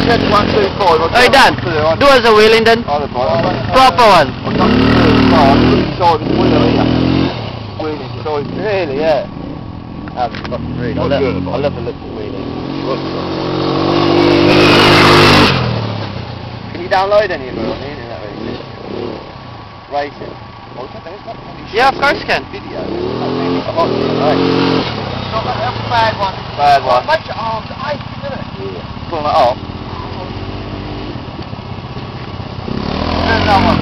get 125. Hey Dan, do us a wheeling then. Proper one. Really, yeah. That's fucking really. I love the look of wheeling. Can you download any of it on the internet racing? Yeah, of course you can. Video. Not like that bad one. Bad one. Makes your arms aching, doesn't it? Yeah. Pulling it off. There's another one.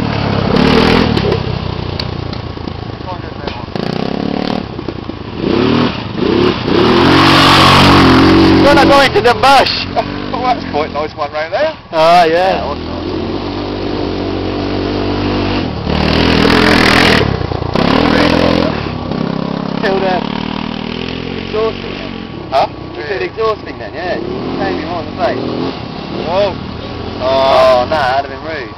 Gonna go into the bush. Oh, that's quite a nice one right there. Oh yeah. Killed exhausting then. Huh? You said exhausting then, yeah. You came him on the face. Oh. Oh, no, that'd have been rude.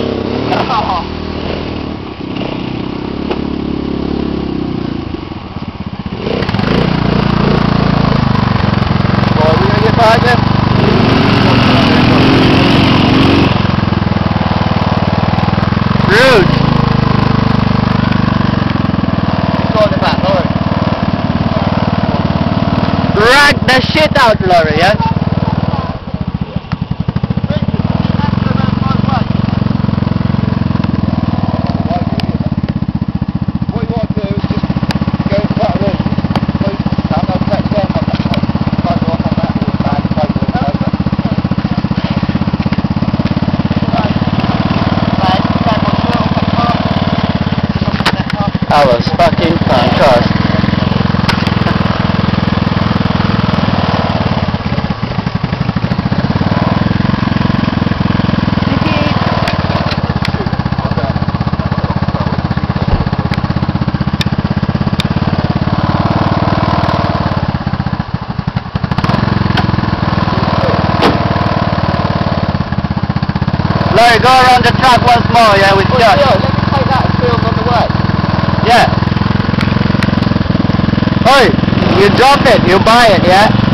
Right, we're gonna get back then. Rude. Drag the shit out, lorry, yeah? What you want to do is just go to that road. That was fucking fantastic. Larry, go around the track once more, yeah, with Josh. Let me take that and film on the way. Yeah. Oi, you drop it, you buy it, yeah?